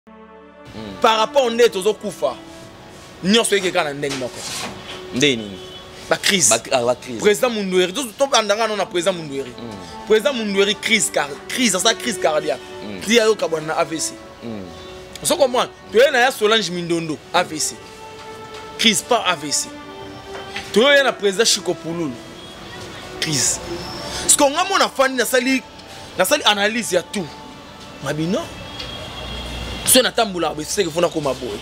par rapport au net aux Okufa. Nous sommes qui quand la crise. Président Mundoueri, tout le monde a président Mundoueri. Président Mundoueri crise ça crise cardiaque. Qui a eu un AVC. On comprend. Tu as Solange Mindondo AVC. Crise pas AVC. Tu as un président Chico Pouloulou. Crise. Ce qu'on a mon affaire na sali analyse ya tout. Mabi non. Ce na tambula c'est que faut na koma boy.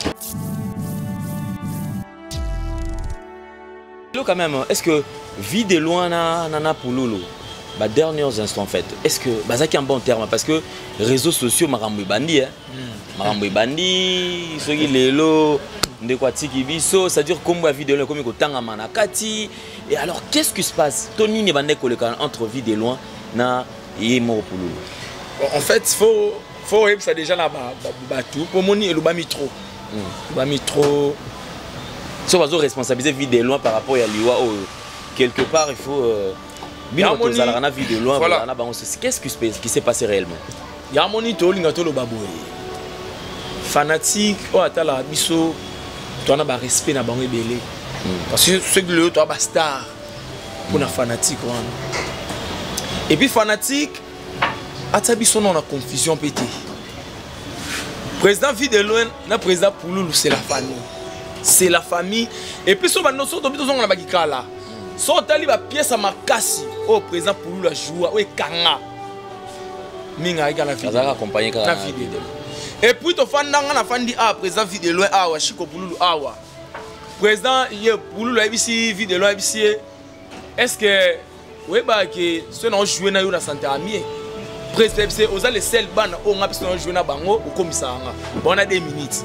Quand même, est-ce que vie de loin nana Pouloulou, bah derniers instants en fait, est-ce que bah ça qui est un bon terme parce que réseaux sociaux marambo bandi marambo bandi ceux qui les lo de quoi tiki biso, c'est à dire comme la vie de loin comme ko tanga manakati et alors qu'est-ce qui se passe Tony ne bande entre vie de loin na yemo Pouloulou. En fait faut ça déjà là bas tout pour moni et le bas mitro. Bas mitro. Si on va responsabiliser vie de loin par rapport à l'IWA, quelque part il faut bien la vie de loin. Qu'est-ce qui s'est passé réellement? Il y a un moniteur le baboué fanatique oh attends la biso tu as un respect na bango belé parce que ceux que le tu as star pour na fanatique et puis fanatique ata biso non la confusion pété président vie de loin na président Pouloulou c'est la famille. C'est la famille. Et puis, si on a là, si on a une pièce à ma casse, au président Pouloulou la joue, au Kanga. Minga égale la vidéo. La vidéo. Et puis, tu as fait un président vidéo, awa, Chico Pouloulou, awa. Président Pouloulou, ici, vidéo, ici. Est-ce que, oui, bah, que ceux qui ont joué dans la santé amie, président, on a les seuls bancs, on a joué dans Bango, au commissariat. On a des minutes.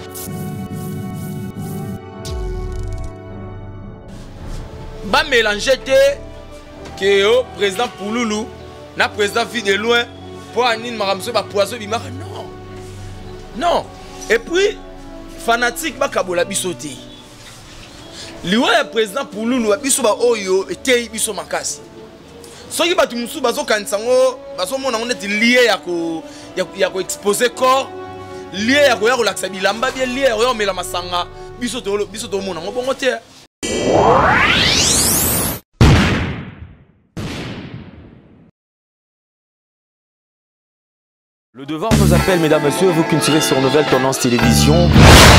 Ba mélanger que le président Pouloulou na président vie de loin pour anine maramso ba poisson bima non et puis fanatique ba kabola bisoté liwa président Pouloulou biso ba oyo etei biso makasi soki batu musu bazo kansango bazo mona on est lié ya ko exposer corps lié ya ko relaxer bilamba bien lié ya mela masanga biso to mona ngobongo te. Le devoir nous appelle, mesdames, messieurs, vous qui nous suivez sur Nouvelle Tendance Télévision.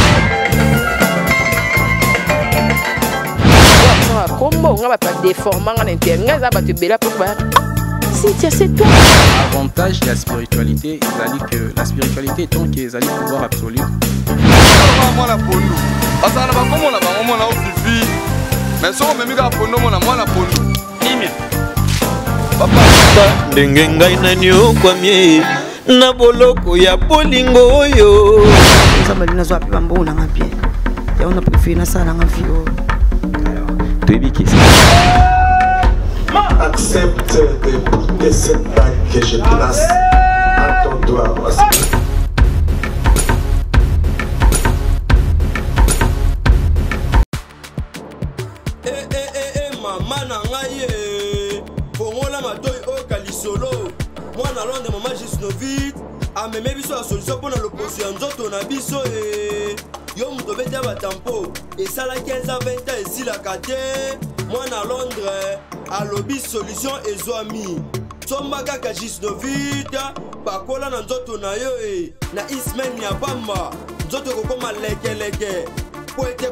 L'avantage de la spiritualité, c'est que la spiritualité est tant qu'ils allaient pouvoir absolu. Na boloko ya bolingo oyo nzamba lina zwa pe mbona ngapie ya ona préféré na sala ngafi o Toyebi ça. Accepte de cette bague que je place à ton doigt. Maman na ngai fongola matoyi o kalisolo mwana londe mama Gisnovit ameme biso la solution pour l'opposition ya nzoto na biso yo muto beta batampo esalaki 15 à 20 ans esilaka te mwana Londres alobi solution ezwami somba kaka Gisnovit bakola na nzoto na yo na ismen ya pamba nzoto kokoma lekeleke poete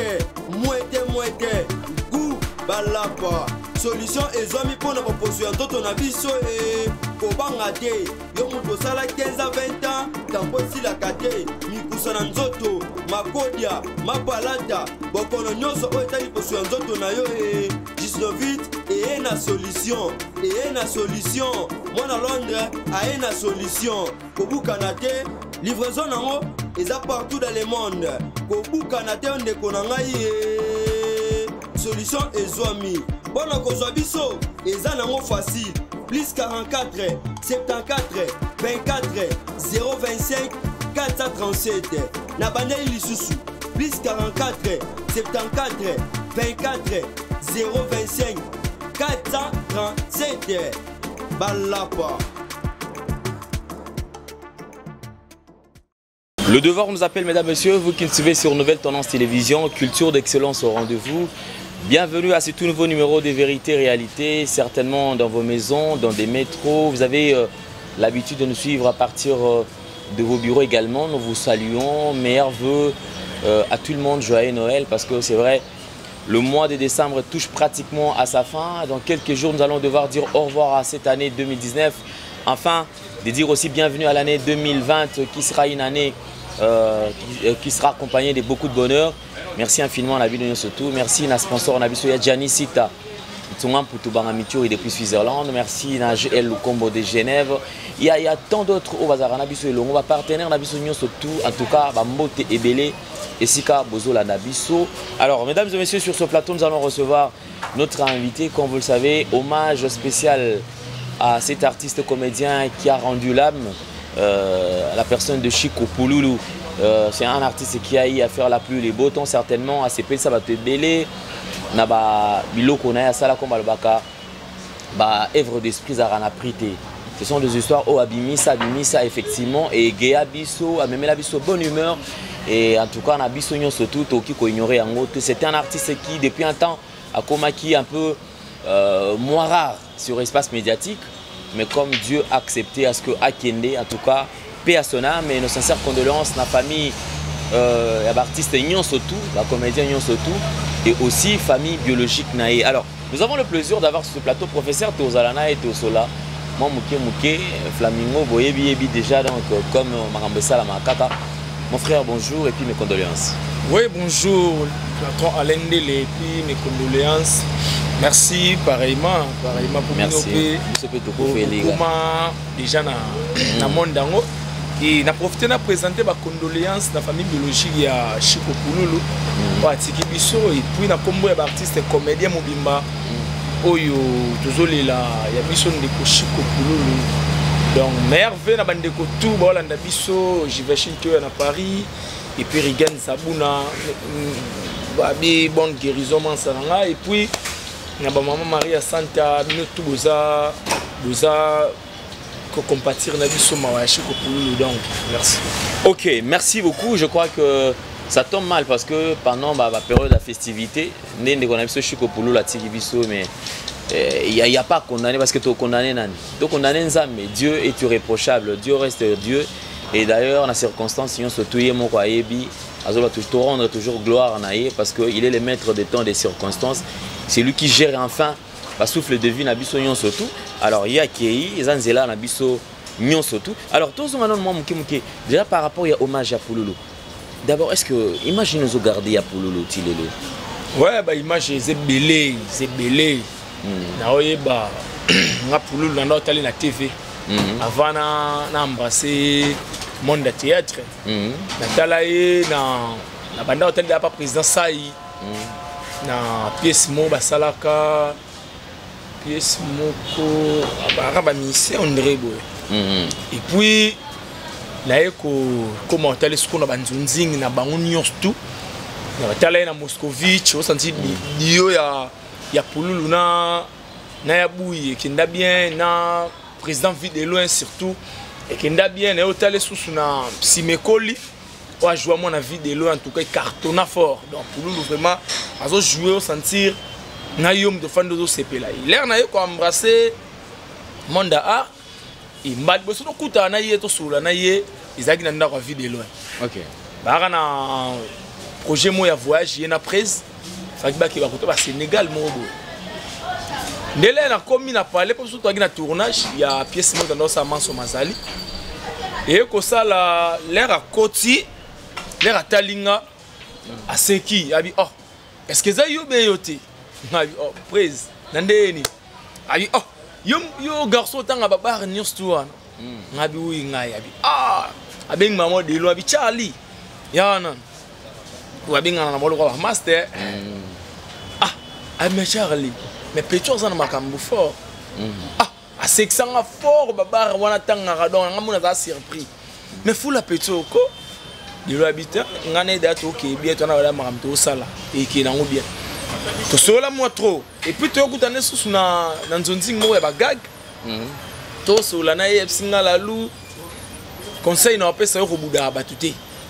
mwete gu balapa solution ezwami mpona baposition ya nzoto na biso kobanga te yo moto osala 15 à 20 ans tampo esilaka te mikusa na nzoto makodia mabalata bokono nyonso oyo etali position ya nzoto na yo Gisnovit eye na solution mwana Londres aye na solution kobukana te livraison nango eza partout dans le monde kobukana te ndeko na ngai solution ezwami bona kozwa biso eza nango facile plus 44 74 24 025 437 na bandeli lisusu plus 44 74 24 025 437 balapa. Le devoir nous appelle, mesdames, messieurs, vous qui nous suivez sur Nouvelle Tendance Télévision, culture d'excellence au rendez-vous. Bienvenue à ce tout nouveau numéro de Vérité Réalité, certainement dans vos maisons, dans des métros. Vous avez l'habitude de nous suivre à partir de vos bureaux également. Nous vous saluons, meilleurs vœux à tout le monde, joyeux Noël, parce que c'est vrai, le mois de décembre touche pratiquement à sa fin. Dans quelques jours, nous allons devoir dire au revoir à cette année 2019. Enfin, de dire aussi bienvenue à l'année 2020 qui sera une année qui sera accompagné de beaucoup de bonheur. Merci infiniment à la ville de Nyosotou. Merci à sponsor Nabiso Gianni Sita. Et depuis Switzerland. Merci à GL Lukombo de Genève. Il y a tant d'autres au bazar. Nabiso Elongo, va partenaire Nabiso Nyosotou. En tout cas, Mbote Ebele et Sika Bozola Nabiso. Alors, mesdames et messieurs, sur ce plateau, nous allons recevoir notre invité. Comme vous le savez, hommage spécial à cet artiste comédien qui a rendu l'âme. La personne de Chico Pouloulou, c'est un artiste qui a eu à faire la pluie les beaux temps certainement, à CP ça va te belé, naba biloko na ya sala comme albaka, ba œuvre d'esprit zarana prité. Ce sont des histoires au abimisa effectivement et Géa Bisso, a même la Bisso bonne humeur et en tout cas na Bisso nyon surtout toki ko ignorer en autre. C'est un artiste qui depuis un temps a comaki un peu moins rare sur l'espace médiatique. Mais comme Dieu a accepté à ce que Akende, en tout cas, paix à son âme et nos sincères condoléances, la famille, l'artiste Nyon Sotou, la comédienne Nyon Sotou, et aussi famille biologique Naé. Alors, nous avons le plaisir d'avoir sur ce plateau professeur Tozalana et Tosola. Moi, Mouké, Flamingo, Boyebi, Ebi déjà, donc comme Marambessa, la Makaka. Mon frère, bonjour et puis mes condoléances. Oui, bonjour, patron Alain Dele, et puis mes condoléances. Merci, pareillement pour merci. Pour déjà dans le monde. Et je profite de présenter mes condoléances à la famille biologique de Chico Pouloulou. Et puis, na combo d'artistes comédiens Mobimba. Oyo, désolé là, il y a mission de Chico Pouloulou. Donc, merveille, na bande de tout, Bolanda Bisso, j'y vais chez toi à Paris. Et puis, Rigan Sabouna, bonne guérison, et puis, maman Maria Santa, tout boza compatir na biso mawashi ko Pouloulou, donc merci. OK, merci beaucoup. Je crois que ça tombe mal parce que pendant la période de festivité, ndé qu'on a biso Chico Pouloulou la tiki biso mais il y a pas condamné parce que tu condamné nani. Donc condamné nzambe, Dieu est irréprochable, Dieu reste Dieu et d'ailleurs dans les circonstances nous surtout yemo ko ayebi azola toujours rendre toujours gloire naie parce que il est le maître des temps des circonstances. C'est lui qui gère enfin le souffle de vie na biso nyon surtout. Alors il y a qui ezanzela na biso nyon surtout. Alors tous on moi muke déjà par rapport à hommage à Pouloulou. D'abord est-ce que imagine nous garder à Pouloulou tilelo. Ouais bah image c'est belé na oyeba nga Pouloulou na hôtel na TV avant na embrasser monde de théâtre na talaye na banda hôtel de président Saï na pièce mo basalaka pièce moko abara mission André boy et puis là eko comment hôtel ce qu'on a banzunzing na bango nyonso tout na batala na Moscovitch au senti dio ya Pouloulou na ya bouye kenda bien na président vide loin surtout et kenda bien na hôtel sous na Simekoli. On a joué à mon avis de l'eau en tout cas cartonna fort donc Pouloulou vraiment a joué au sentir naïom de fan de CP là il a naïo embrasser monde a et mal besoin de kuta naïe to sula naïe izaki na ndako vie de loin. OK ba na projet mo ya voyage y na prise faki ba ki ba kuta ba Sénégal mo bo ndele na komi na parler pour surtout na tournage il y a pièce mo dans sa manso mazali et ko sala l'air à Koti l'air à Talinga à Seki abi oh est-ce que ça yo beyote abi oh prise nandeni abi oh yo garçon tanga babar news to wana ngabi wi ngai abi ah abeng mamo de lo abi Charlie ya non ou abeng na molo ko master ah abi Charlie mais Petro ça na makambu fort ah à 600 fort babar wana tanga radon ngamuna za surpris mais fou la Petro ko de l'habitant ngane date OK bien toi na wala makamto sala et qui na bien to sola moi trop et puis tu okutane sous na nzonzi ngo ya bagag to sola na yepsinga la lu conseil na pesa yo kobuda batute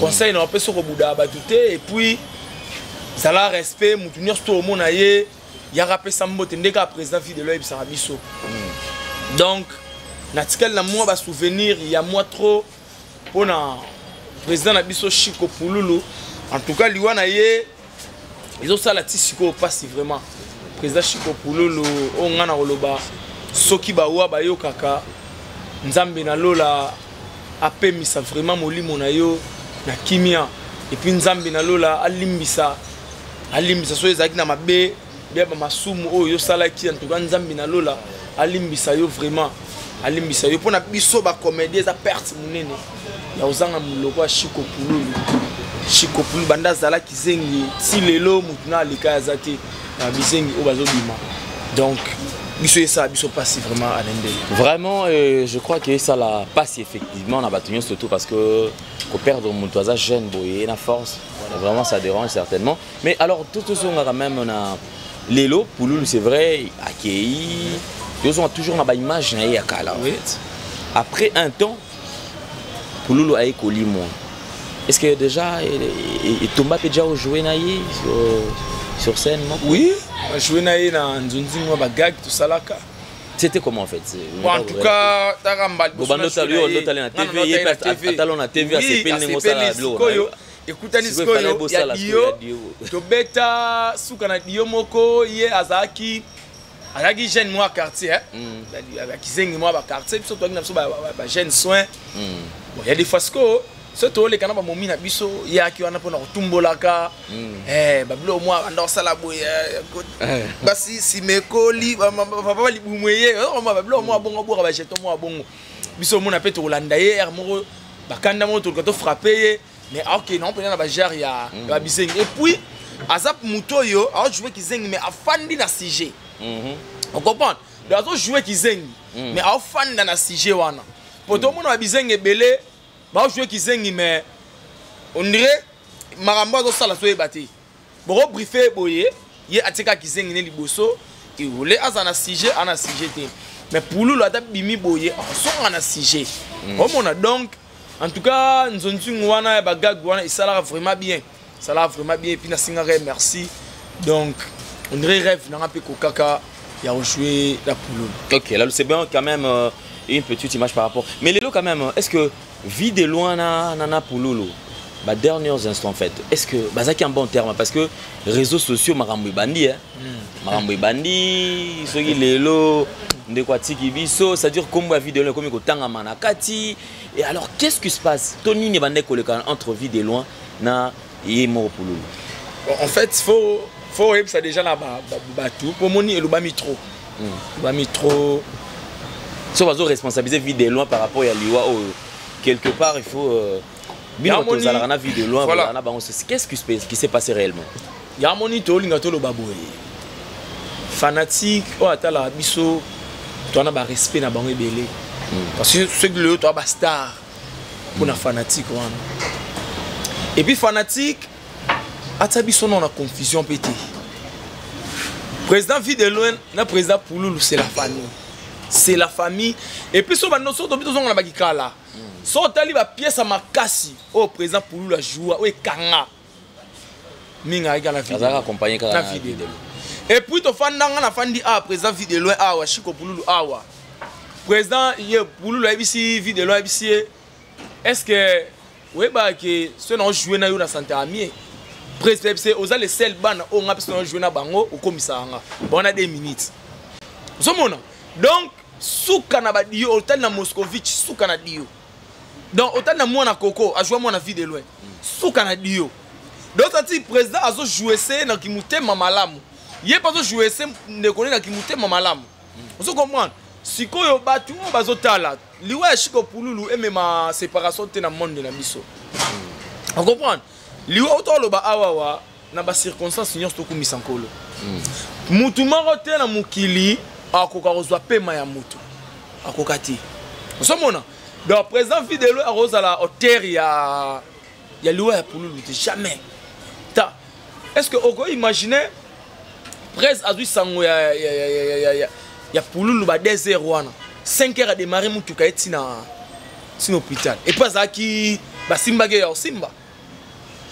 conseil na peso ko buda batute et puis ça la respect mutunir sto mona ye ya rapé sambote ndeka président Fidèle ebisaka biso. Donc natikal na moi ba souvenir il y a moi trop pour na président na biso Chiko Pululu. En tout cas liwa na ye ils ont ça la tisiko passe vraiment président Chiko Pululu o ngana koloba soki bawa bayo kaka nzambe na lola apemisa vraiment molimo na yo na kimia et puis nzambe na lola alimbisa so ezaki na mabe bia ba masumu oyo salaki en tout cas nzambe na lola alimbisa yo vraiment alimbisa yo pona biso ba comédie za perte munene ya ozanga muloko Chiko Pululu. Chiko Pululu banda zala kizengi si lelo mutuna alika azate na bizengi o bazobima. Donc biso ça biso passe vraiment à l'endel. Vraiment je crois que ça la passe effectivement on a battu surtout parce que perdre mon toisa jeune boy na force vraiment ça dérange certainement. Mais alors tout ce on a quand même on a Lelo Pululu c'est vrai accueilli ils ont toujours na ba image na ya kala. Après un temps Pululu a écoli moi. Est-ce que déjà Tomba peut déjà jouer naïe sur scène? Oui, jouer naïe dans Nzunzingo bagag tout ça là. C'était comment en fait? En tout cas, Tarambal. Écoutez niskoyo ya dio tobeta suka na dio moko ye azaki jeune moi quartier kizengi moi ba quartier biso to ngina biso ba jeune soin bon ya des fasco surtout les canaux momi na biso ya ki wana pona kotumbolaka bablo moi anda sala boye basi simekoli papa libumweye bablo moi bongo boka ba jeton moi bongo biso mona pe to landa ye moko bakanda mo to ko frapper mais ok non peut na ba jar ya bisengi et puis azap mutoyo a jouer kizengi mais afandi na CG on comprend donc jouer kizengi mais afandi na CG wana poto mona bisengi belé ba jouer kizengi mais on dirait maramba zo sala so ebati boko briefer boye ye atika kizengi ne liboso et roule azana CG ana CG te mais Pululu ata bimi boye so ana CG on mona donc en tout cas, nous avons bagag ça l'a vraiment bien. Ça l'a vraiment bien et puis na merci. Donc on dirait rêve na peu kokaka ya jouer la Pululu. OK, là c'est bien quand même une petite image par rapport. Mais Lelo quand même, est-ce que vie de loin na Pululu bah derniers instants en fait. Est-ce que bazaki un bon terme parce que réseaux sociaux marambo bandi marambo bandi soki Lelo ndekwatiki biso ça dure comme la vie de loin comme kotanga manakati. Et alors, qu'est-ce qui se passe? Tony n'est pas entre vie de loin na yemo Pululu. En fait, faut ça déjà là tout pour moni et le bami trop. Bami trop. Si on va responsabiliser vie de loin par rapport à liwa quelque part il faut bien la vie de loin voilà. Qu'est-ce qui s'est passé réellement? Il y a moni to linga to lo baboy. Fanatique o atala biso to na ba respect na bango ebele. Parce que ceux qui le sont star pour les fanatiques. Et puis fanatique, Atabiso on a confusion pété. Président Fidèle, le président Pululu c'est la famille. C'est la famille. Et puis on a bagikala. So tali ba pièce à makasi au président Pululu a joué au kanga. Minga igala Fidèle. Accompagné la Fidèle. Et puis to fandanga na fandi a président Fidèle awa Chiko Pululu awa. Président Pululu a ici vie de loin ici est-ce que oui bah que ceux qui ont joué na yo na santé ami président c'est aux les seuls ban on a besoin de jouer na bango au commissariat on a 2 minutes somona donc souka na badio hôtel na Moscovitch souka na dio donc hôtel na moi na Coco a joué moi na vie de loin souka na dio donc ça dit président a joué c'est na kimutema malamu yé pas joué c'est ne connaît na kimutema malamu vous comprenez sikoyo batu bazotala liwa Chiko Pululu emema séparation te na monde na biso on comprend liwa otoloba awawa na ba circonstances nyonso to kumisa nkolo mutu moko te na mukili akoka kozwa pema ya mutu akokati osomona donc président Fidèle arozala hauteur ya liwa ya Pululu te jamais ta est-ce que oko imaginer presse azui sango ya Pululu ba 2h wana 5h a démarré mutuka eti na hôpital et pas aki ba simba ge ya simba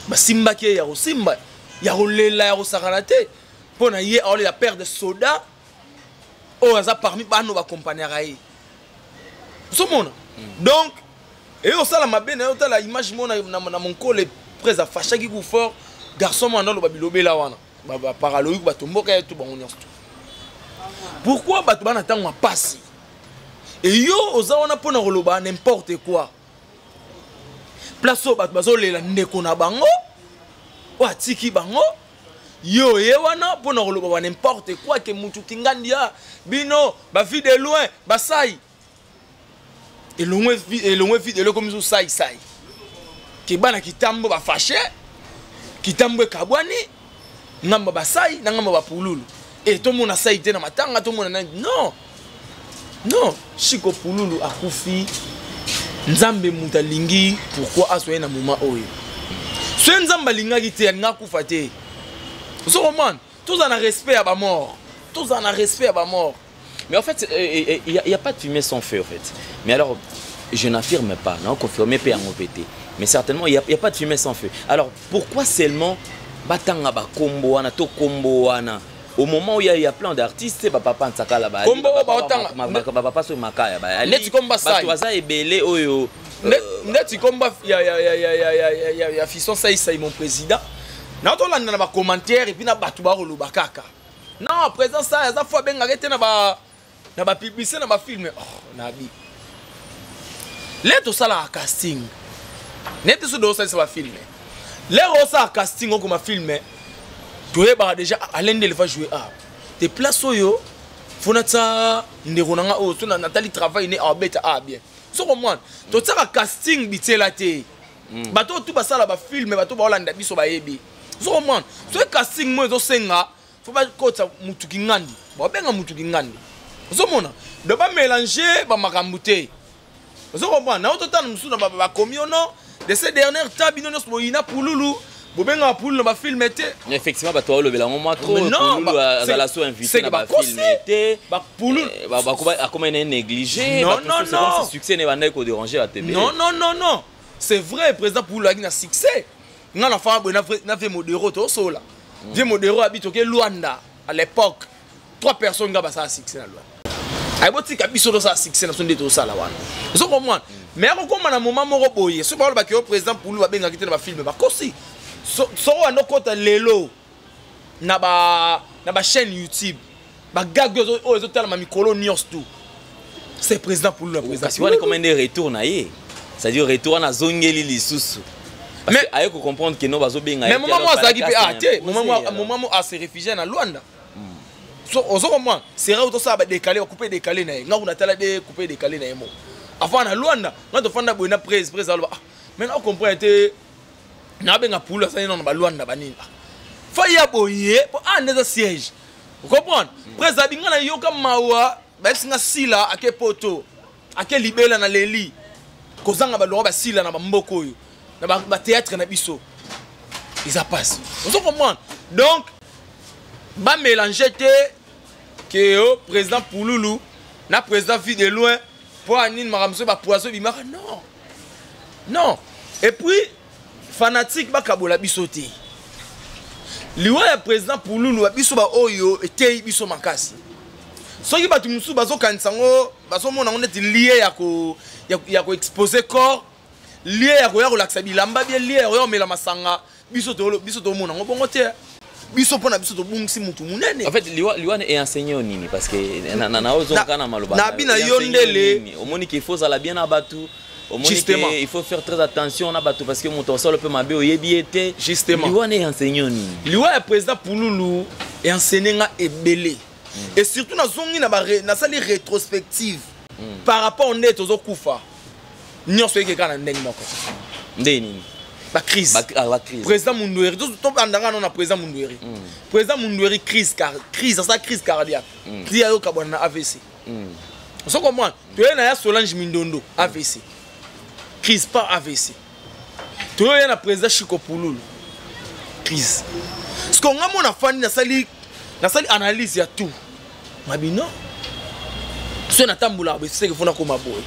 basimbaki ya kosimba ya kolela ya kosakana te mpo na ye aolela père de soda oyo aza parmi bano bakompagnaka ye ozomona donc eye osala mabe na ye otala image mo na monkole prese afashaki ku fort garçon mo andaloba bilobela wana baparaloïque batomboka ye to bango nyonso pourquoi bato bana ntango mapasi e yo oza wana mpo na koloba n'importe quoi place oyo bato bazolela ndeko na bango oyo atiki bango yo ye wana mpo na koloba ba n'importe quoi ke mutu kingandi ya bino bavi de loin basai elongwe vide eloko miso sai ke bana kitambo bafashe kitambo ekabwani ngamba basai na ngamba bapululu e tomona sai te na matanga tomona na non Chiko Pululu akufi nzambe mutalingi pourquoi asoye na moment oyo so nzamba lingaki te nga kufa te so roman tous en respect à ba mort mais en fait il y a pas de fumée sans feu en fait mais alors je n'affirme pas non confirmé pas en pété mais certainement il y a pas de fumée sans feu alors pourquoi seulement batanga ba kombo wana to kombo wana au moment où il y a plein d'artistes papa nsaka la ba kombo ba otanga papa so makaya ba neti komba sai baza ebele oyo neti komba ya fisson sai mon président na tolanda na ba commentaire et puis na batu ba roloba kaka non président ça za fois benga rete na ba publicité na ba film oh nabi leto sala casting neti so do ça ba film les rosa casting ko ma film tu es déjà à l'ende il va jouer à des places yo fonata nderonanga o to na Nathalie travail né en bête a bien so comment to tsaka casting bitela te bato tout basala ba film bato ba olanda biso ba yebi so comment so casting mo zo senga faut pas kota mutu kingandi ba benga mutu kingandi so mona de ba mélanger ba makambute so comment na ototana musu na ba komiono de ces dernières tabino no so ina pululu bobenga pululu ba film était effectivement bato olobela moment trop pululu azala so invité na ba film était ba pululu ba comment est négligé non c'est succès ne va ko déranger la TV non c'est vrai président pululu a un succès ngana fa bo na fait modéro to sola vie modéro habite ke Luanda à l'époque 3 personnes nga ba ça succès na Luanda ay boti ka biso do ça succès na sonde to sala wana so comment mais ko na moment moko boye so ba ba ke président pululu ba benga kite na ba film ba kosi so wana kota lelo na ba chaîne YouTube ba gag ozo tala ma mikolo nyos tout c'est président pour le président si on est comme un retour na ye c'est-à-dire retour na zongeli lisusu mais ayo ko comprendre que no bazo benga mais moment moi ça qui peut até moment à se réfugier na Luanda so ozo comment c'est rare to ça ba décaler couper décaler na nga una tala de couper décaler na yemo avant na Luanda nga to fanda boina presse alors maintenant on comprend été na benga pula ça non ba Luanda banini faya boye po aneza siège vous comprenez presse abinga na yoka mawa ba singa sila ake poto ake libela na leli kozanga ba longa ba sila na ba mboko yo na ba théâtre na biso ils a passé vous comprenez donc ba mélanger te que au président Pululu na président vie de loin pour anine maramso ba poisson bimaka non et puis fanatique bakabola biso te liwa ya président Pululu biso ba oyo etei biso makasi soki batu musu bazo kansango bazo mona ngoti lié ya ko exposer corps lié ya ko relaxa bilamba bien lié ya mela masanga biso to mona ngobongo te biso pona biso to bungisi mutu munene en fait liwa est enseigné au nini parce que na ozonga na maloba na bina yondele omoni qu'il faut ça bien abatu. Justement, il faut faire très attention à bateau parce que mon torsol peut m'aber au yebiete. Justement. Liwa est enseignant. Liwa est président Pululu et enseignant est belé. Et surtout dans zongi na sali rétrospective par rapport au net aux okufa. Nyon soye ke kana ndeng moko. Ndeni. Ba crise. Ba crise. Président Mundweri tout andanga non na président Mundweri. Président Mundweri crise ça crise cardiaque. Qui a yo kabona AVC. So comment? Tu es na Solange Mindondo AVC. Crise pas AVC. Tu es na président Chiko Pululu. Crise. Ce qu'on a mon afani na sali analyse ya tout. Mabino. Ce na tambula be c'est que fona koma boy.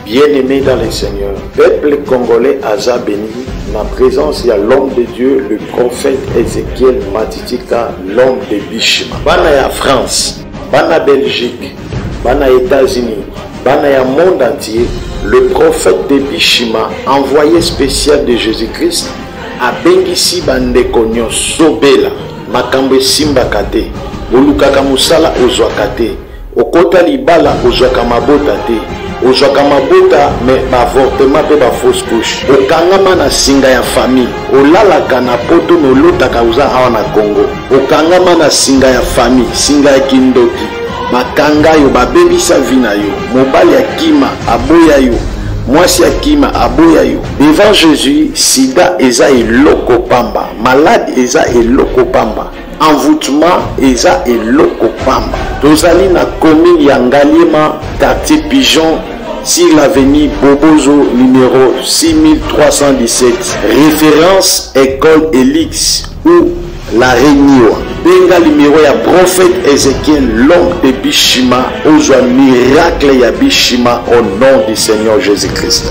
Bien-aimés dans le Seigneur, peuple congolais Aza béni, ma présence, il y a l'homme de Dieu, le prophète Ézéchiel Matitika, l'homme de Bishima. Bana ya France, bana Belgique, bana États-Unis, bana ya monde entier, le prophète de Bishima, envoyé spécial de Jésus-Christ, a bengisi bandeko nyonso bela, makambo simba kate, bolukaka musala ozwaka te, okota libala ozwaka mabota te, ozwaka mabota me baavortement mpe bafausse couche, okangama na singa ya famille, olalaka na poto me olotaka oza awa na Congo, okangama na singa ya famille, singa ya kindoki, bakanga yo babebisa vi na yo, mobali ya kima aboya yo, mwasi ya kima aboya yo. Devant Jésus, sida eza eloko pamba, malade eza eloko pamba, envoûtement eza eloko pamba. Tozali na commune ya Ngaliema, quartier Pigeon, sur l'avenue Bobozo numéro 6317, référence école Elix ou la Réunion. Benga numéro ya prophète Ézéchiel, l'homme de Bishima, ozwa miracle ya Bishima au nom du Seigneur Jésus-Christ.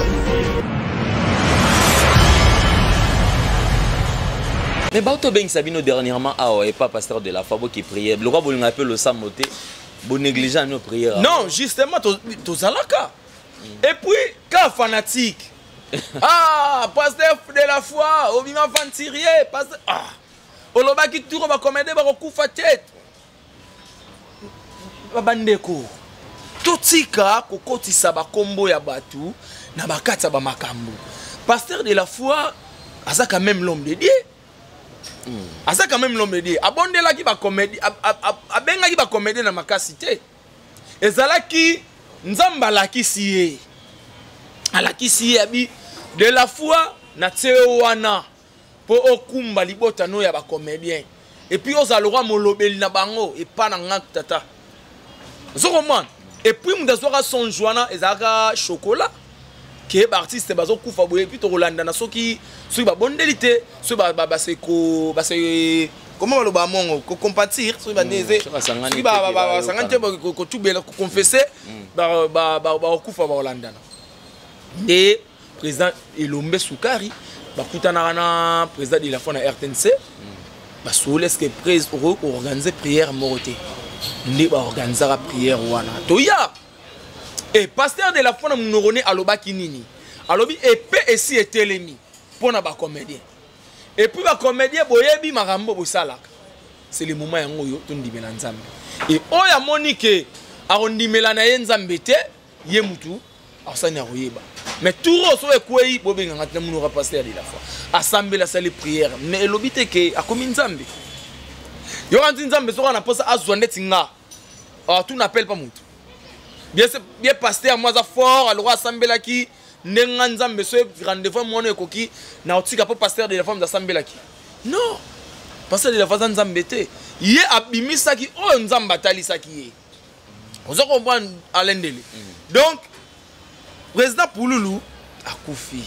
Mais Baoto Beng Sabino dernièrement, et pas pasteur de la Fabo qui priait. Le roi vous l'appelle le Samoté, vous négligez nos prières. Non, justement, Tozalaka. Et puis, quand fanatique, pasteur de la foi, Obima Ventirier, pasteur. Oloba qui tourne va commander va recouvrir tête. Babandeko. Totika kokoti saba kombo ya batu na bakata ba makambo. Pasteur de la foi, asa quand même l'homme de Dieu. Asa quand même l'homme de Dieu. Abonde la qui va comédie, abenga qui va comédie na makasité. Ezala qui nzamba la qui sié. Ala qui sié abi de la foi na tsewana. Pour okumba libota no ya ba comédien. Et puis aux alora molobeli na bango et pas na ngak tata. Zoroman. Et puis mudazora son joana ezaka chocolat. Qui est artiste bazo kufa boye puis to Rolanda na soki ba bondelité, ba seko ba se comment le ba mongo ko compatir, ba neze. Ba sangante ko tubela ko confesser ba kufa ba Rolanda. Et président Elombe Soukari bakutana na président de la foi na RTNC ba souleske prise pour organiser prière moroté ndi ba organiser prière wana toya et pasteur de la foi na munorone alobaki nini alobi épée esi etelemi pona ba comédien et puis ba comédien boyebi makambo bosalaka c'est le moment yango yo tondimela nzambe et oya monique arondimela na ye nzambe te ye mutu asani aroyeba. Mais tout le monde est quoi? Il faut bien que nous nous passer à la foi. Assemblée la salle prière. Mais l'obité que a comme une zambe. Il y a une zambe sur on a posé à Zouanetinga. Ah tout n'appelle pas moutou. Bien pasteur moi ça fort alors assemblée là qui n'engan zambe sur rendez-vous mon ekoki na otika pour pasteur de la femme d'assemblée là qui. Non. Pasteur de la femme zambete. Yé abimisa qui oh nzamba tali ça qui est. On se comprend à l'endele. Donc président Pouloulou a koufi.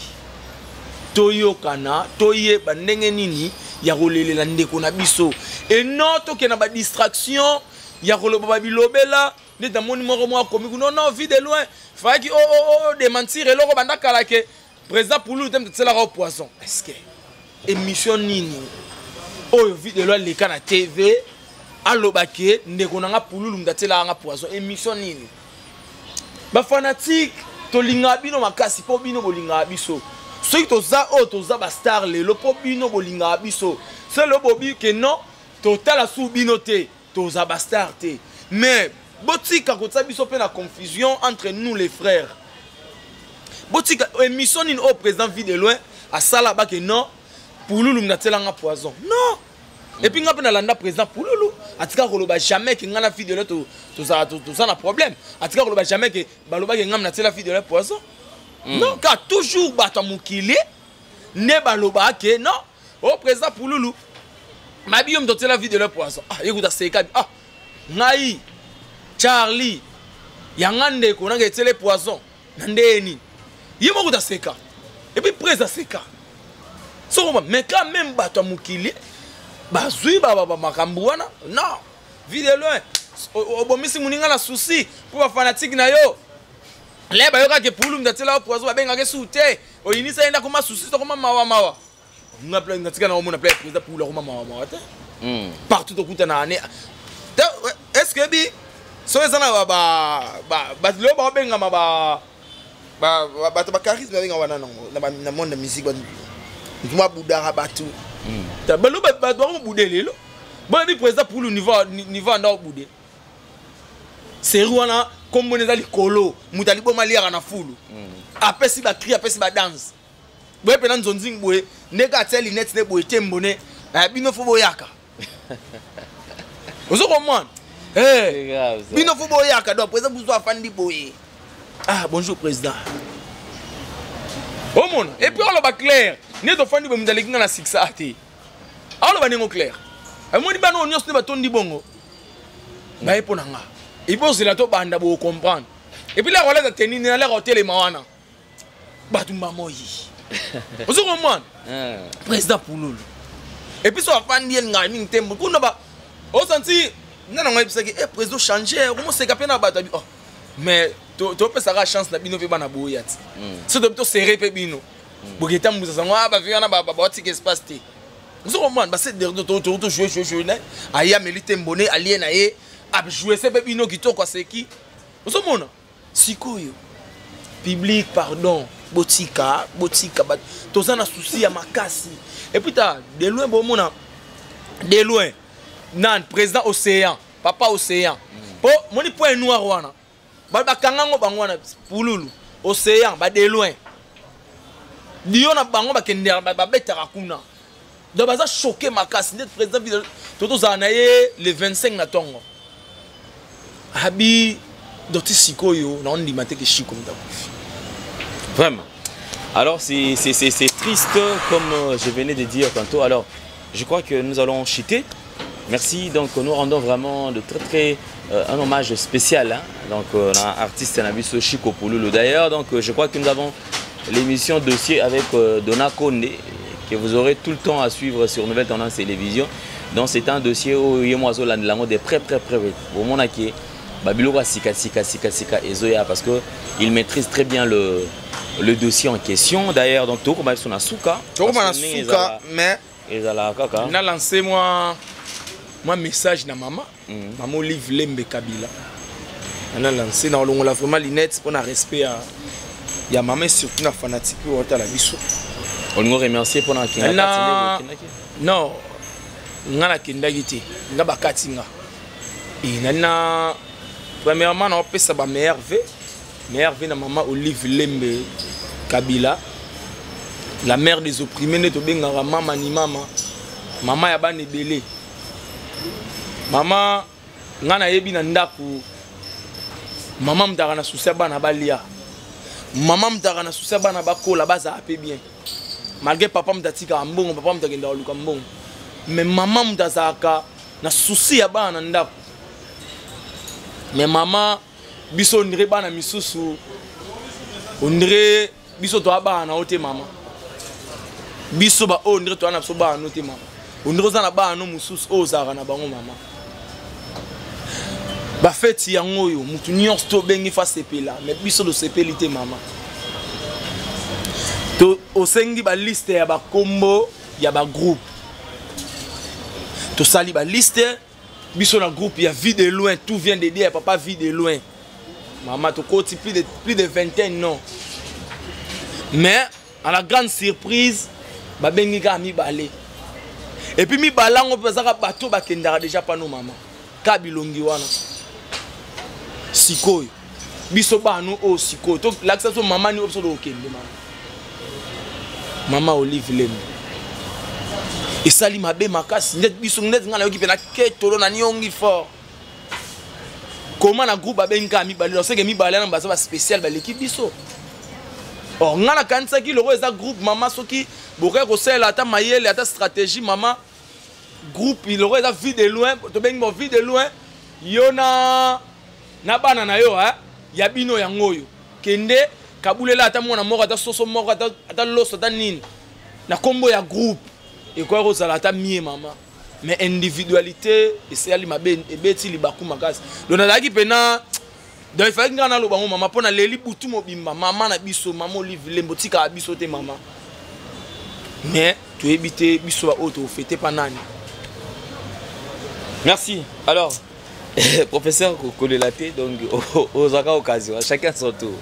Toyo kana, toye bandenge nini ya rolelela ndeko na biso. Et non to ke na ba distraction ya roloba bilobela ne da moni moko mo komi non vie de loin. Fa ki démentir et loko banda kala ke président Pouloulou tem tsela ra poisson. Est-ce que émission nini oyo vie de loin le kana TV alobake ndeko na Pouloulou ndatela nga poisson émission nini. Ba fanatique tolinga bino makasi po bino bolinga biso soki toza o toza ba star lelo po bino bolinga biso c'est le bobi que non total sou bino te toza ba star te mais botika kotsa biso pe na confusion entre nous les frères botika émission ni au président vie de loin à sala ba que non Pouloulou ngatela nga poison non et puis nga pe na landa président Pouloulou atika koloba jamais que ngana fille de l'autre tout ça na problème atika koloba jamais que baloba que ngam na tela fille de l'autre poisson non car toujours bata mukili ne baloba que non au président Pouloulou ma biom to tela fille de l'autre poisson écoute seka ngai Charlie yangande ko nanga tele poisson ndeni yimo kuta seka et puis président seka so mais quand même bata mukili bazui baba makambu wana non vie de loin obomisi muninga na souci pour ba fanatique na yo Les bayoka ke pulu mdatela poison babenga ke souté. Oyinisa enda koma souci to koma mawa. On a plein ngatika na omona plein président pulu koma mawa te. Partout au kuta na ane. Est-ce que bi so ezana ba lo ba benga ba charisme benga wana na monde musique ba nduma budara batu. Ta ba lo ba do budele lo. Ba bi président pulu niveau anda budé. C'est wana comme on est dans les colos, mutali bo maliara na fulu. Apesi ba cri, apesi ba dance. Boye pena nzonzing boye, nega teli net ne boye tembone, bino fo boyaka. Ozo comprendre? Bino fo boyaka donc président bouzo afandi boye. Ah bonjour président. Oh mon, et puis on le ba clair, ne to fandi bo mutali kinga na 6 ate. On le ba nengo clair. Moi di ba no nyos ne ba tondi bongo. Ba epona nga. Il faut se la banda pour comprendre. Et puis là, on a tenu l'air hôtel et mawana. Batumba moyi. Vous comprenez? Président Pouloulou. Et puis, ça va faire un gaming tempo. Pour nous, on senti, non, on a dit que président changé. Comment c'est capable de battre? Mais tu peux savoir la chance de bino faire bana boyat. C'est de plutôt serré pe bino. Pour que tu aies ça, on va faire un babatiki espace. Vous comprenez? C'est de jouer. Aya melite mbone alien aye. A jouer ces bébés qui t'ont quoi c'est qui? Vous savez mon sikoyo public pardon botika tous en a souci à ma casse et puis t'as de loin bon mon de loin nan président océan papa océan po moni point noir wana ba kangango bangwana pululu océan ba de loin dio na bango ba kender ba betara kuna donc ba ça choqué ma casse net président tous en aye le 25 na tongo Habi Doti Sikoyo, on dit que Chico. Vraiment. Alors c'est triste comme je venais de dire tantôt. Alors je crois que nous allons chuter. Merci. Donc nous rendons vraiment de très un hommage spécial. Hein? Donc artiste Nabiso Chico Pouloulou. D'ailleurs donc je crois que nous avons l'émission dossier avec Dona Konde que vous aurez tout le temps à suivre sur Nouvelle Tendance Télévision. Donc c'est un dossier où il y a des très au monde qui Babilora sika ezoya parce que il maîtrise très bien le dossier en question. D'ailleurs, donc tout comme son asuka. Mais il a lancé moi message na maman. Maman Olive Lembe Kabila. On a lancé dans on l'a vraiment l'inette pour un respect à ya maman surtout na fanatique au la biso. On nous remercie pour la non. Ngana kindagiti ngaba katinga. Inana premièrement, on peut savoir Merve na maman Olive Lembe Kabila, la mère des opprimés, ne te bengara maman ni maman, maman ya bane belé, maman ngana yebi na ndaku, maman mtara na soucia bana balia, maman mtara na soucia bana bako la base a peu bien, malgré papa mtatika ambongo, papa mtakenda oluka mbongo, mais maman mtazaka na soucia bana ndaku. Mais maman, biso on dirait bana misusu, on dirait biso to aba na ote maman. Biso ba on dirait to na biso ba na ote maman. On dirait za na ba no mususu o zara na bango maman. Ba feti yango yo mutu nyonso to bengi fa sepela, mais biso do sepelité maman. To osengi ba liste ya ba kombo ya ba groupe. To sali ba liste biso na groupe, il y a vie de loin, tout vient de dire, papa vie de loin. Maman, tu côté plus de vingtaine, non. Mais, à la grande surprise, babengiga mi balé. Et puis mi balang, on peut dire bateau bakendara déjà pas nos maman. Kabilongi wana. Sikoy. Biso ba nous au sikoy. Donc l'accès sur maman ni option de okende maman. Maman Olive Lembe. Et ça li mabe makasi net biso net ngana yoki pena ketolo na nyongi fort. Comment na groupe abenga mi balé, on sait que mi balé na basa spécial ba l'équipe biso. Or ngana kanisa ki loro eza groupe maman soki boka ko sela ata mayele ata stratégie maman groupe il loro eza vie de loin to bengo vie de loin yona na bana na yo ha ya bino yango yo kende kabulela ata mona moko ata soso moko ata loso ata nini na kombo ya groupe. Et quoi aux alata mie maman mais individualité et c'est ali mabe et beti li baku makas donc na qui pena donc il fallait que ngana loba maman pona leli butu mobimba maman na biso maman Olive Lembo tika biso te maman mais tu éviter biso ba auto fêter pas nani. Merci. Alors professeur Kolelate, donc aux occasions chacun son tour.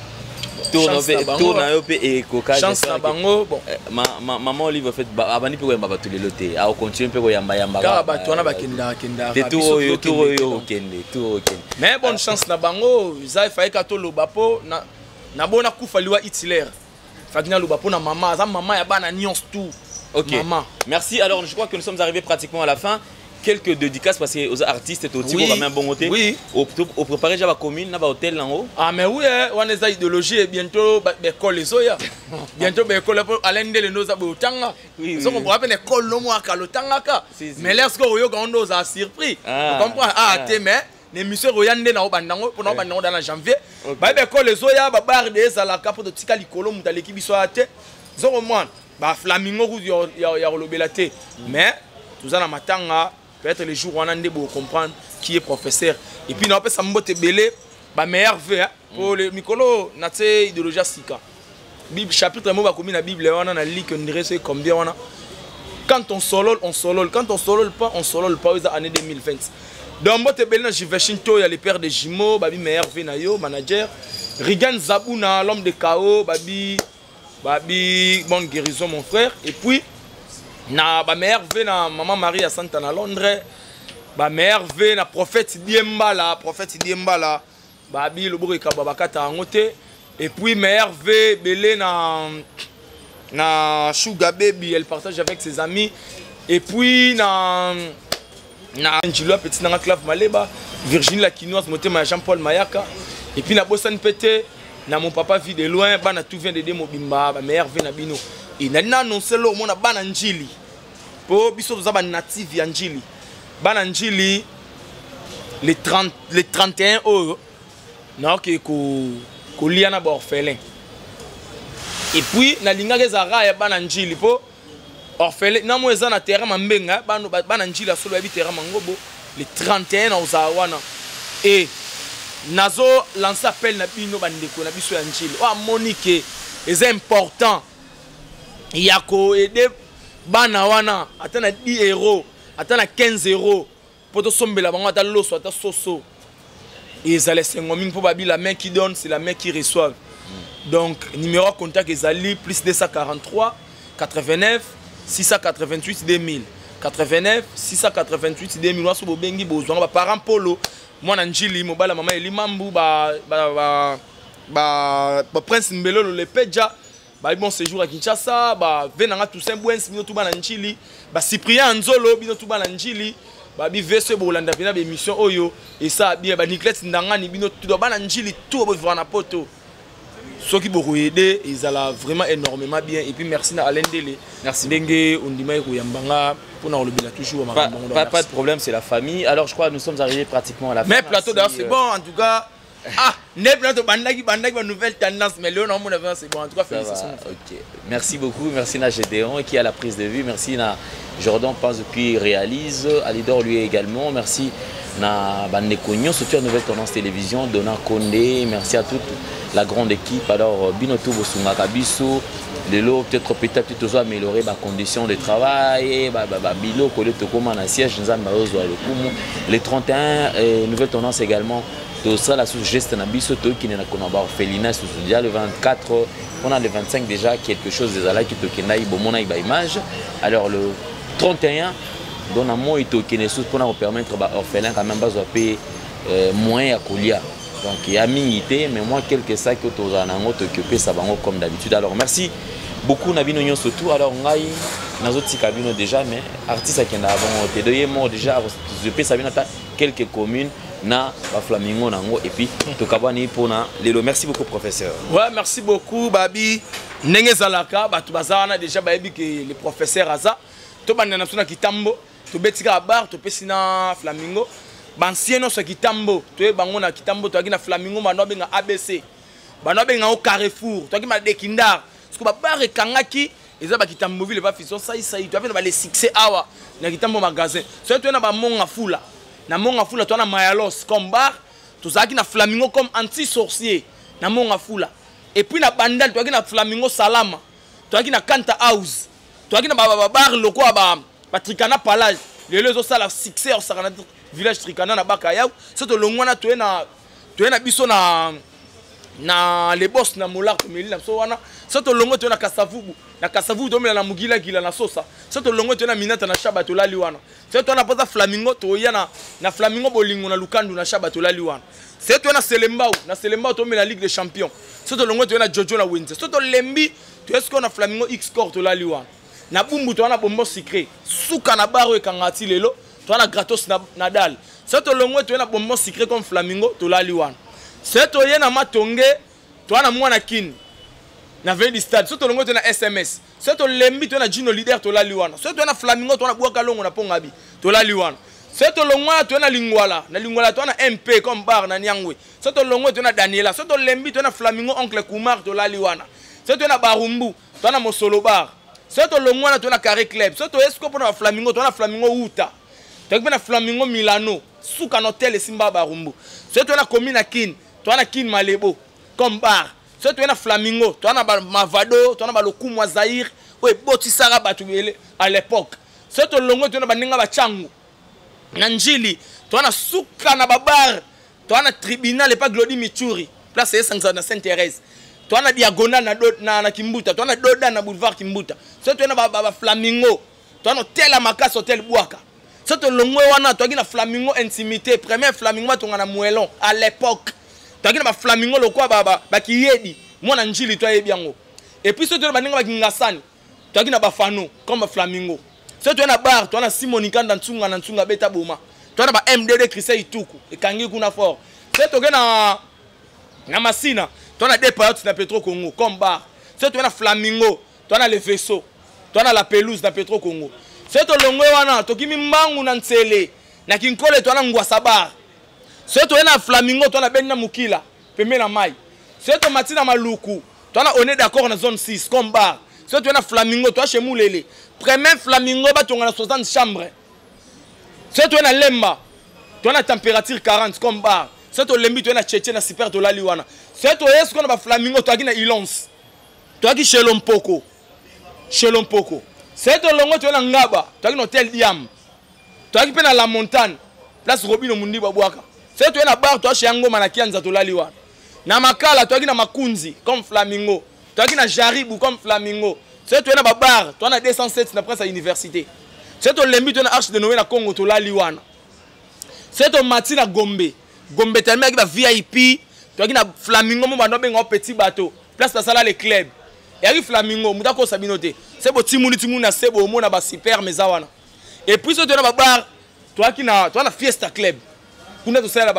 Chance na bango bon maman Olive fait abani pe yamba tous les lotés a continuer pe yamba car bato na bakenda tout okende mais bonne chance na bango za faye ka to lobapo na bona kufa liwa Hitler fakina lobapo na maman za maman ya bana nyons tout. OK maman. Merci. Alors je crois que nous sommes arrivés pratiquement à la fin. Quelques dédicaces parce que aux artistes et aux types quand même bon côté. Oui. Au préparer déjà la commune, na ba hôtel là haut. Ah mais oui, on a des idéologies et bientôt école les oya. Bientôt école Alain de nos abotanga. Ils ont pour appeler école no mo akalotanga ka. Mais lorsque oyo gondo a surpris. Tu comprends? Ah té mais les monsieur royande na obandango pour na obandango dans janvier. Ba école les oya ba bar de za la capo de tika likolo mutaleki biso ate. Zoro moi ba flamingo ya lobelate. Mais tout ça na matanga. Peut-être les jours où on a comprendre qui est professeur. Et puis, on a ça mbote belé, bah meilleur vœu pour le Mikolo, nace idéologie sika. Bible chapitre mot va comme la Bible, on a lu que on dirait c'est combien on a. Quand on solole, on solole. Quand on solole pas aux années 2020. Donc mbote belé na Jiveshinto, il y a les pères de Jimo, babi meilleur vœu na yo, manager. Rigan Zabouna, l'homme de K.O., babi bonne guérison mon frère. Et puis na ba mère ve na maman Marie à Santa na Londres, ba mère ve na prophète Diembala ba bi loboko ikababakata ngote. Et puis mère ve belé na Sugar Baby, elle partage avec ses amis. Et puis na Angelo petit na clave Maleba, Virginie la Quinoise motema Jean-Paul Mayaka. Et puis na Bossan Pété na mon papa vit de loin, ba na tout vient de mobimba, ba mère ve na bino. Il n'a annoncé le monde à Bananjili. Pour biso za ba native ya Njili. Bananjili les 31 euros. Na ke ko liana ba orphelin. Et puis na linga ke zara ya Bananjili po orphelin na mo eza na terrain mambenga Bananjili solo ya bi terrain mangobo les 31 na ozawana. Et nazo lancer appel na bino bandeko na biso ya Njili. O Monique est important. Il y a aider bana wana atana 10 euros atana 15 euros pour te somber la bango atana loso atana soso et ils allaient 5 000 pour babi la main qui donne c'est la main qui reçoit. Donc numéro de contact ezali plus 243 89 688 2000 89 688 2000 waso bobengi bozwa ba parent polo mwana Njili mobala mama elimambu ba prince Mbelolo le peja. Bah bon séjour à Kinshasa, bah venanga Toussaint Bouens bino tuba na Njili, bah Cyprien Anzolo bino tuba na Njili, bah bi vese bolanda bina be mission oyo et ça bien bah Nicolas Ndangani bino tuba ba na Njili tout ba vivre na poto. Ceux qui beaucoup aider, ils allaient vraiment énormément bien et puis merci na Alain Dele. Merci Dengue Ondimai ko yambanga pour na lobela toujours pas de problème, c'est la famille. Alors je crois que nous sommes arrivés pratiquement à la fin. Mais plateau d'ailleurs c'est bon en tout cas. Ah, n'est plateau bandagi ma nouvelle tendance mais là on a c'est bon en tout cas félicitations. OK. Merci beaucoup, merci na Gédéon qui a la prise de vue, merci na Jordan pense qui réalise, Alidor lui également, merci na Banekognon surtout à Nouvelle Tendance Télévision, Donna Condé, merci à toute la grande équipe. Alors Binoto Bosunga Kabiso, Lelo peut-être aussi améliorer ma condition de travail, Bilo Kole Tokoma na siège Nzamba Ozo le Kumu, les 31 Nouvelle Tendance également. Tout ça, la sous-geste na biso to qui n'est pas qu'on a orphelinat sous le 24, on a le 25 déjà quelque chose des ala qui te kenai bomona iba image. Alors le 31 donne un mot et to kenesus pour nous permettre ba orphelin quand même pas payer moins à colia. Donc il y a minité mais moi quelques sacs que tu as en t'occuper ça va comme d'habitude. Alors merci beaucoup Nabino Nyon surtout. Alors ngai nazo tikabino déjà mais artiste qui n'a avant te doyer mort déjà je peux savoir quelques communes na ba flamingo nango et puis tokabani pona lelo. Merci beaucoup professeur. Ouais, merci beaucoup babi ndenge zalaka batu bazana déjà bayebi que le professeur aza to banda na sona kitambo to betika bar to pesina flamingo bancien no so kitambo to bango na kitambo to akina flamingo mano benga ABC bano benga au Carrefour to akima dekindar parce que ba bar ekangaki eza ba kitambo ville ba fison sai to avena ba les succès awa na kitambo magasin so to na ba monga fula na monga fula to na mayalos comme bar tozalaki na Flamingo comme anti-sorcier na Monga Fula. Et puis na Bandal tozalaki na Flamingo Salama, tozalaki na Kanta House, tozalaki na bar loko ba Trikana Palage. Les autres ça la succès au Sarana village Trikana na Bakayau. C'est to longwana to na biso na les boss na Molar to meli na so wana. C'est to longo to na Kasavubu. Na Kasavubu to mela na Mugila gila na Sosa. C'est to longo to na Minata na Shaba to lali wana. C'est to na poza Flamingo to ya na Flamingo bolingo na Lukandu na Shaba to lali wana. C'est to na Selembao to mela Ligue des Champions. C'est to longo to na Jojo na Windsor. C'est to Lembi to esko na Flamingo X Corps to lali wana. Na bumbu to na bombo secret. Suka na baro e kangati lelo. To na gratos na Nadal. C'est to longo to na bombo secret comme Flamingo to lali wana. C'est to na Matonge to na mwana kin. Na vendi stade. C'est to longo to na SMS. C'est to Lembi to na Gino leader to lali wana. C'est to na Flamingo to na Bwaka Longo na Pongabi to lali wana. C'est to longo to na Lingwala. Na Lingwala to na MP comme bar na Nyangwe. C'est to longo to na Daniela. C'est to Lembi to na Flamingo oncle Kumar to lali wana. C'est to na Barumbu to na Mosolo bar. C'est to longwana to na Carré Club. C'est to esco pour na Flamingo to na Flamingo Uta. To na Flamingo Milano. Suka hotel et Simba Barumbu. C'est to na Komina Kin. To na Kin Malebo comme bar. C'est to na Flamingo. To na Mavado, to na Balokumwa Zaire. Ouais, Botisara Batubele à l'époque. C'est to longo to na Baninga Bachangu. Nanjili. To na Suka na Babar. To na tribunal et pas Glody Michuri. Place na Sainte-Thérèse. Toi na diagonal na Kimbuta, toi na Doda na boulevard Kimbuta. C'est toi na ba Flamingo. Toi na hôtel à Makas hôtel Bouaka. C'est toi longo wana toi na Flamingo intimité, premier Flamingo to na Muelon à l'époque. Toi na ba Flamingo lokwa ba Kiyedi, moi na Njili toi ebiango. Et puis c'est toi na ba Ngasani. Toi na ba Fano comme Flamingo. C'est toi na bar, toi na Simonika na Ntunga beta boma. Toi na ba MDD Christophe Ituku et Kangi kuna fort. C'est toi na Masina. Tu as des périodes dans Petro Congo, comme bar. C'est toi na Flamingo, tu as les vaisseaux, tu as la pelouse dans Petro Congo. C'est toi longo wana, tu kimi mbangu na Nsele, na Kinkole tu as Ngwasa bar. C'est toi na Flamingo, tu as Benna Mukila, Pembe na Mai. C'est toi Matina Maluku, tu as on est d'accord na zone 6 comme bar. C'est toi na Flamingo, tu as chez Moulele. Premier Flamingo ba tu as 60 chambres. C'est toi na Lemba, tu as la température 40 comme bar. C'est toi Lembi tu as na Tchétché na super to laliwana. C'est toi est-ce qu'on a Flamingo toi qui na Ilons. Toi qui chez Lompoko. Chez Lompoko. C'est toi longo toi na Ngaba, toi qui na hôtel Diam. Toi qui pe na la montagne. Place Robino Mundi Babwaka. C'est toi na bar toi chez Ngoma na Kianza to laliwana. Na Makala toi qui na Makunzi comme Flamingo. Toi qui na Jaribou comme Flamingo. C'est toi na bar, toi na 207 na presse à université. C'est toi Lembi toi na Arche de Noé na Congo to laliwana. C'est toi Matina Gombe. Gombe tellement avec la VIP. Tu as Flamingo, un petit bateau. Place à ça les clubs. Et arrive Flamingo, Moudako Sabinote. C'est beau Timouni Timouna, c'est beau, on a super mezawana. Et puis tu as bar, toi qui na Fiesta Club. Tu as ça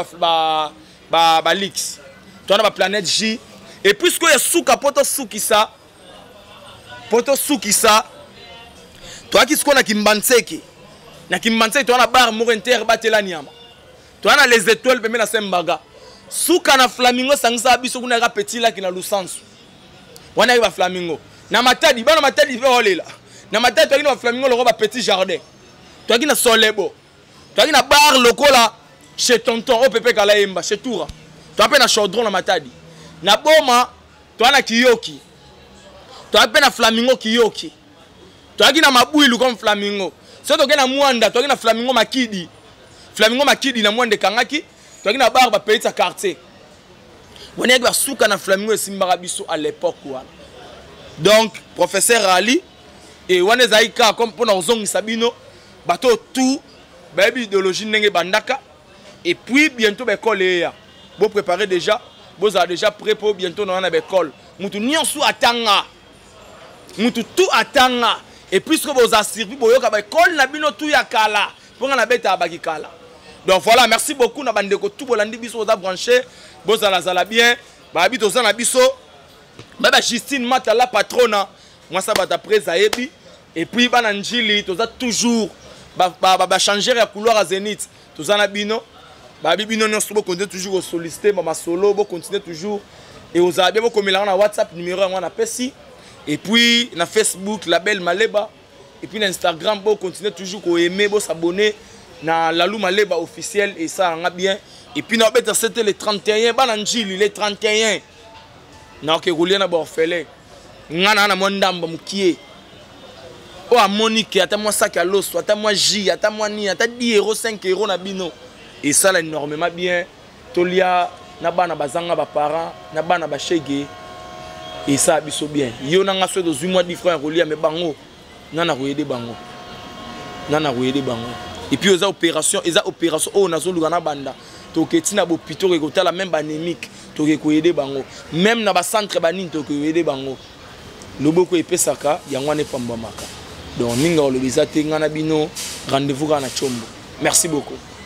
la Lix. Tu as Planète J. Et puisque il y a Souka Poto Soukisa. Poto Soukisa. Toi qui est Kimbanseki. Na Kimbanseki, tu as bar Mourenter Batelaniama. Tu as les étoiles, mais na Sembaga. Souka na Flamingo sangisa biso kuna petit là qui na Lusansu. Wana ba Flamingo. Na Matadi, bana Matadi ve olela. Na Matadi to na Flamingo lo ba petit jardin. To na Solebo. To na bar lokola chez tonton OPP kala yemba chez Toura. To na chaudron na Matadi. Na Boma to na Kiyoki. To na Flamingo Kiyoki. To na Mabuilu comme Flamingo. So to na Mwanda to na Flamingo Makidi. Flamingo Makidi na Mwande Kangaki. Tu as bar ba petit quartier. On est à Souka na Flamingo et Simbarabiso à l'époque. Donc, professeur Ali et on est aïka comme pour nos zong Sabino, bateau tout, baby idéologie n'enge bandaka. Et puis bientôt l'école est là. Vous préparez déjà, vous avez déjà prêt pour bientôt dans l'école. Moutou nyonsu atanga. Moutou tout atanga. Et puisque vous avez servi, vous avez l'école na bino tout yakala. Pour qu'on a bête à bakikala. Donc voilà, merci beaucoup na bandeko tout bolandi biso za branché, bozala zala bien, ba habito za na biso. Baba Justine Mata la patrona, moi ça va d'après Zaebi et puis bana Njili, toza toujours ba changer la couleur à Zénith, toza na bino. Ba bino non so continuer toujours au solliciter, mama solo, bo continuer toujours et aux abé bo komela na WhatsApp numéro on a pesi et puis na Facebook label Maleba et puis na Instagram bo continuer toujours ko aimer, bo s'abonner. Na Lalou Maleba officiel et ça on a bien Et puis c'était le 31 bana njili le 31 na ke rouler na borfele ngana na mondamba mukie o a Monique ata moi sac à l'os ata moi J ata moi ni ata 10 euros 5 euros na bino et ça là énormément bien tolia na bana bazanga ba parents na bana ba shege et ça biso bien yo na nga so de 8 mois différent rouler mais bango nana koyede bango et puis aux opérations oh nazo lugana banda to ketina bo pito ko tala même banémique to ko aider bango même na ba centre banini to ko aider bango loboko epesaka yango ne pamba maka donc ninga o le bizate ngana bino rendez-vous kana chombo merci beaucoup.